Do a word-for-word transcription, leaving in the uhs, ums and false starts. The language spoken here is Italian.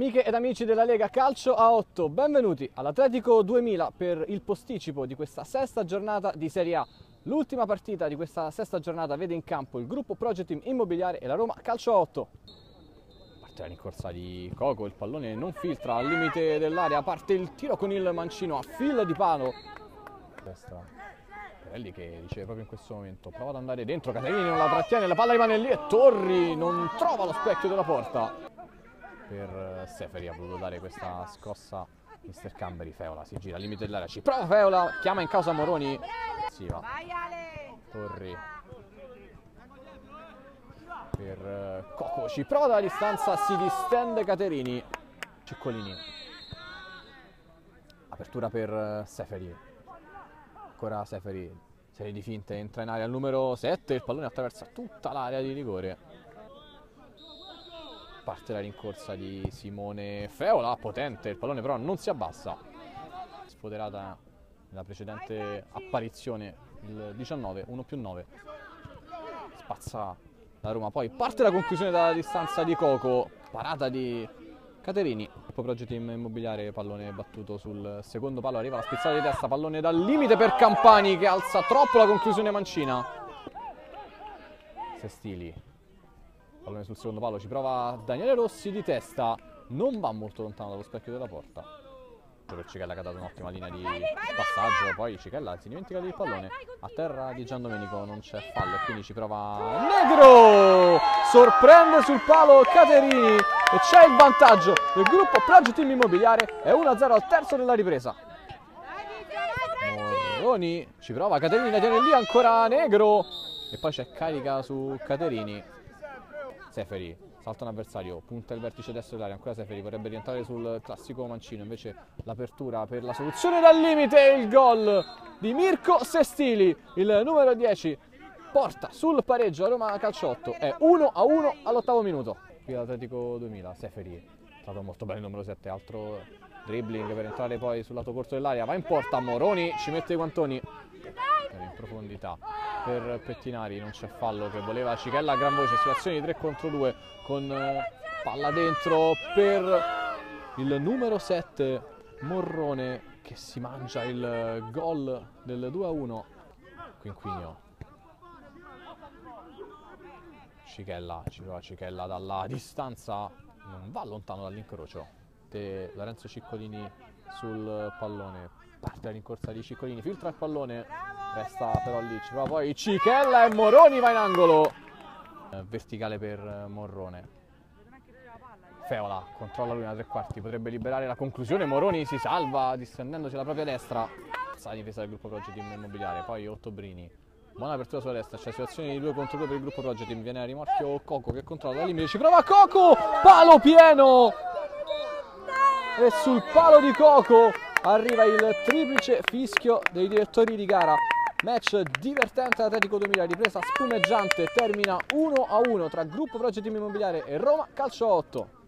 Amiche ed amici della Lega Calcio a otto, benvenuti all'Atletico duemila per il posticipo di questa sesta giornata di Serie A. L'ultima partita di questa sesta giornata vede in campo il gruppo Project Team Immobiliare e la Roma Calcio a otto. Parte la rincorsa di Coco, il pallone non filtra al limite dell'area, parte il tiro con il mancino a fila di palo. Destra, Perelli che riceve proprio in questo momento, prova ad andare dentro, Caterini non la trattiene, la palla rimane lì e Torri non trova lo specchio della porta. Per Seferi ha voluto dare questa scossa mister Camberi. Feola si gira al limite dell'area, ci prova Feola, chiama in causa Moroni. Si va. Torri per Coco, ci prova dalla distanza, si distende Caterini. Ciccolini, apertura per Seferi, ancora Seferi, serie di finte, entra in area al numero sette, il pallone attraversa tutta l'area di rigore. Parte la rincorsa di Simone Feola, potente, il pallone però non si abbassa. Sfoderata nella precedente apparizione, il diciannove, uno più nove. Spazza la Roma, poi parte la conclusione dalla distanza di Coco, parata di Caterini. Poi Project Team Immobiliare, pallone battuto sul secondo palo, arriva la spizzata di testa, pallone dal limite per Campani che alza troppo la conclusione mancina. Sestili. Pallone sul secondo palo, ci prova Daniele Rossi di testa, non va molto lontano dallo specchio della porta. Per Cichella che ha dato un'ottima linea di passaggio, poi Cichella si dimentica del pallone, a terra di Giandomenico non c'è fallo e quindi ci prova Negro, sorprende sul palo Caterini e c'è il vantaggio del gruppo Project Team Immobiliare, è uno a zero al terzo della ripresa. Moroni, ci prova Caterini, la tiene lì ancora Negro e poi c'è carica su Caterini. Seferi, salta un avversario, punta il vertice destro dell'area, ancora Seferi, vorrebbe rientrare sul classico mancino, invece l'apertura per la soluzione dal limite e il gol di Mirko Sestili, il numero dieci, porta sul pareggio a Roma Calcio otto, è uno a uno all'ottavo minuto. Qui all'Atletico duemila, Seferi, è stato molto bene il numero sette, altro dribbling per entrare poi sul lato corto dell'area, va in porta, Moroni ci mette i guantoni. In profondità per Pettinari, non c'è fallo che voleva Cichella a gran voce, situazione di tre contro due con palla dentro per il numero sette Morrone che si mangia il gol del due a uno. Quinquinio, Cichella, ci prova Cichella dalla distanza, non va lontano dall'incrocio. Lorenzo Ciccolini sul pallone, parte la rincorsa di Ciccolini, filtra il pallone, resta però lì, ci prova poi Cichella e Moroni va in angolo. Eh, verticale per Morrone. Feola controlla lui una tre quarti, potrebbe liberare la conclusione, Moroni si salva distendendosi alla propria destra. Sa la difesa del gruppo Project Team Immobiliare, poi Ottobrini, buona apertura sulla destra, c'è situazione di due contro due per il gruppo Project Team, viene a rimorchio Coco che controlla dal limite, ci prova Coco, palo pieno! E sul palo di Coco arriva il triplice fischio dei direttori di gara. Match divertente Atletico duemila, ripresa spumeggiante, termina uno a uno tra Gruppo Project Team Immobiliare e Roma Calcio otto.